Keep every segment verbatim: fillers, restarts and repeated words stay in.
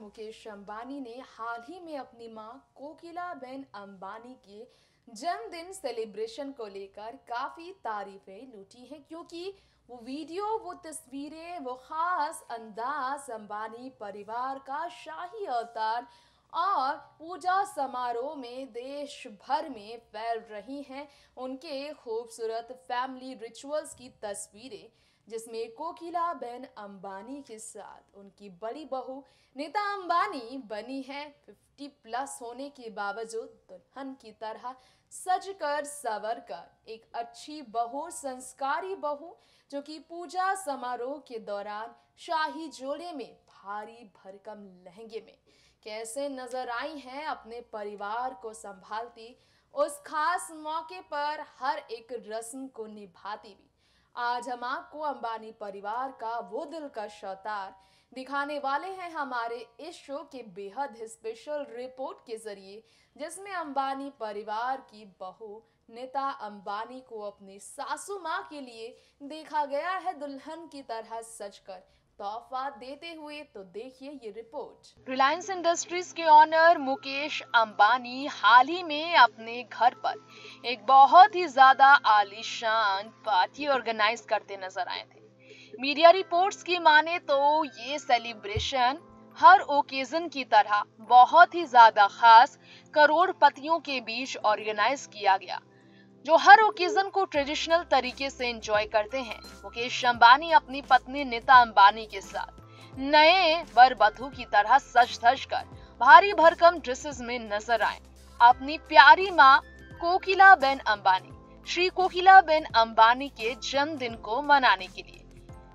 मुकेश अंबानी ने हाल ही में अपनी मां कोकिलाबेन अंबानी के जन्मदिन सेलिब्रेशन को लेकर काफी तारीफें लूटी हैं, क्योंकि वो वीडियो, वो तस्वीरें, वो खास अंदाज अंबानी परिवार का शाही अवतार और पूजा समारोह में देश भर में फैल रही हैं। उनके खूबसूरत फैमिली रिचुअल्स की तस्वीरें, जिसमें कोकिलाबेन अंबानी के साथ उनकी बड़ी बहू नीता अंबानी बनी है। फिफ्टी प्लस होने के बावजूद दुल्हन की तरह सजकर सवर कर एक अच्छी बहू, संस्कारी बहू, जो कि पूजा समारोह के दौरान शाही जोड़े में भारी भरकम लहंगे में कैसे नजर आई हैं, अपने परिवार को संभालती, उस खास मौके पर हर एक रस्म को निभाती भी। आज हम आपको अंबानी परिवार का वो दिलकश अवतार दिखाने वाले हैं हमारे इस शो के बेहद स्पेशल रिपोर्ट के जरिए, जिसमें अंबानी परिवार की बहू नीता अंबानी को अपनी सासू माँ के लिए देखा गया है दुल्हन की तरह सजकर तोहफा देते हुए। तो देखिए ये रिपोर्ट। रिलायंस इंडस्ट्रीज के ऑनर मुकेश अंबानी हाल ही में अपने घर पर एक बहुत ही ज्यादा आलीशान पार्टी ऑर्गेनाइज करते नजर आए थे। मीडिया रिपोर्ट्स की माने तो ये सेलिब्रेशन हर ओकेजन की तरह बहुत ही ज्यादा खास करोड़पतियों के बीच ऑर्गेनाइज किया गया, जो हर ओकेजन को ट्रेडिशनल तरीके से एंजॉय करते हैं। मुकेश अंबानी अपनी पत्नी नीता अंबानी के साथ नए वर वधू की तरह सज धज कर भारी भरकम ड्रेसेस में नजर आए अपनी प्यारी माँ कोकिलाबेन अंबानी श्री कोकिलाबेन अंबानी के जन्मदिन को मनाने के लिए।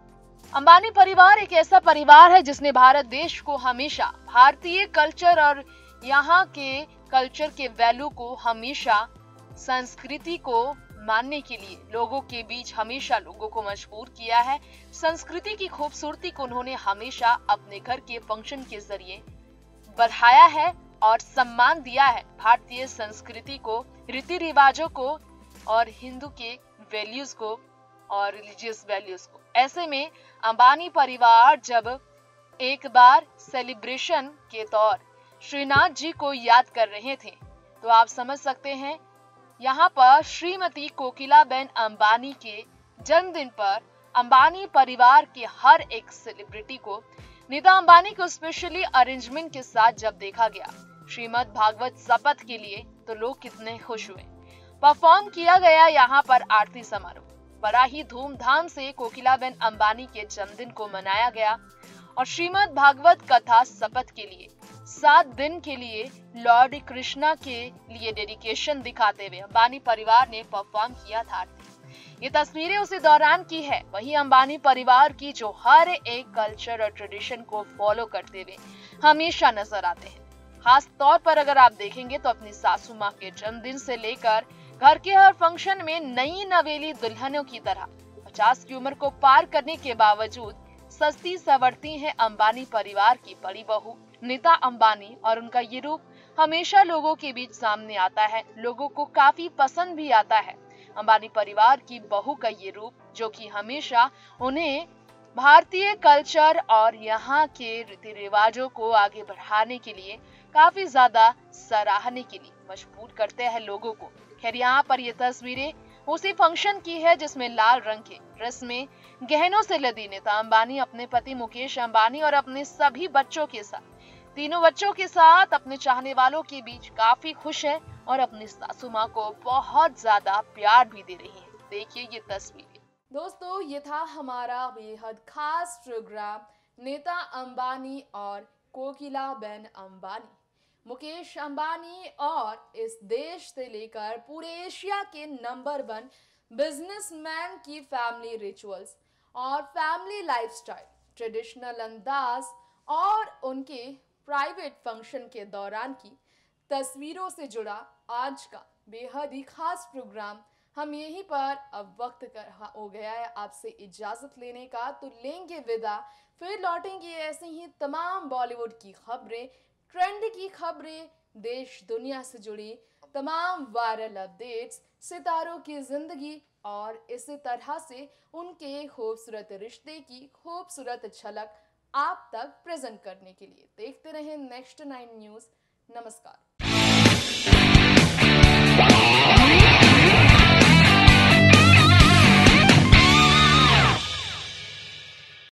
अंबानी परिवार एक ऐसा परिवार है जिसने भारत देश को हमेशा भारतीय कल्चर और यहाँ के कल्चर के वैल्यू को हमेशा, संस्कृति को मानने के लिए लोगों के बीच हमेशा लोगों को मजबूर किया है। संस्कृति की खूबसूरती को उन्होंने हमेशा अपने घर के फंक्शन के जरिए बढ़ाया है और सम्मान दिया है भारतीय संस्कृति को, रीति रिवाजों को और हिंदू के वैल्यूज को और रिलीजियस वैल्यूज को। ऐसे में अंबानी परिवार जब एक बार सेलिब्रेशन के तौर श्रीनाथ जी को याद कर रहे थे, तो आप समझ सकते हैं यहाँ पर श्रीमती कोकिलाबेन अंबानी के जन्मदिन पर अंबानी परिवार के हर एक सेलिब्रिटी को नीता अंबानी को स्पेशली अरेंजमेंट के साथ जब देखा गया श्रीमद् भागवत शपथ के लिए, तो लोग कितने खुश हुए। परफॉर्म किया गया यहाँ पर आरती समारोह बड़ा ही धूमधाम से कोकिलाबेन अंबानी के जन्मदिन को मनाया गया और श्रीमद् भागवत कथा शपथ के लिए सात दिन के लिए लॉर्ड कृष्णा के लिए डेडिकेशन दिखाते हुए अंबानी परिवार ने परफॉर्म किया था। ये तस्वीरें उसी दौरान की है, वही अंबानी परिवार की जो हर एक कल्चर और ट्रेडिशन को फॉलो करते हुए हमेशा नजर आते हैं। खास तौर पर अगर आप देखेंगे तो अपनी सासू माँ के जन्मदिन से लेकर घर के हर फंक्शन में नई नवेली दुल्हनों की तरह पचास की उम्र को पार करने के बावजूद सस्ती सवरती है अंबानी परिवार की बड़ी बहू नीता अंबानी, और उनका ये रूप हमेशा लोगों के बीच सामने आता है, लोगों को काफी पसंद भी आता है। अंबानी परिवार की बहू का ये रूप जो कि हमेशा उन्हें भारतीय कल्चर और यहाँ के रीति रिवाजों को आगे बढ़ाने के लिए काफी ज्यादा सराहने के लिए मजबूर करते हैं लोगों को। खैर, यहाँ पर ये तस्वीरें उसी फंक्शन की है जिसमें लाल रंग के ड्रेस में गहनों से लदी नीता अंबानी अपने पति मुकेश अंबानी और अपने सभी बच्चों के साथ, तीनों बच्चों के साथ अपने चाहने वालों के बीच काफी खुश है और अपनी सासू माँ को बहुत ज्यादा प्यार भी दे रही है। देखिए ये तस्वीरें। दोस्तों, ये था हमारा बेहद खास प्रोग्राम नीता अंबानी और कोकिलाबेन अंबानी। मुकेश अंबानी और इस देश से लेकर पूरे एशिया के नंबर वन बिजनेसमैन की फैमिली रिचुअल्स और फैमिली लाइफस्टाइल, ट्रेडिशनल अंदाज और उनके प्राइवेट फंक्शन के दौरान की तस्वीरों से जुड़ा आज का बेहद ही खास प्रोग्राम हम यहीं पर अब वक्त कर हो गया है आपसे इजाजत लेने का। तो लेंगे विदा, फिर लौटेंगे ऐसे ही तमाम बॉलीवुड की खबरें, ट्रेंड की खबरें, देश दुनिया से जुड़ी तमाम वायरल अपडेट्स, सितारों की जिंदगी और इसी तरह से उनके खूबसूरत रिश्ते की खूबसूरत झलक आप तक प्रेजेंट करने के लिए। देखते रहें नेक्स्ट नाइन न्यूज। नमस्कार।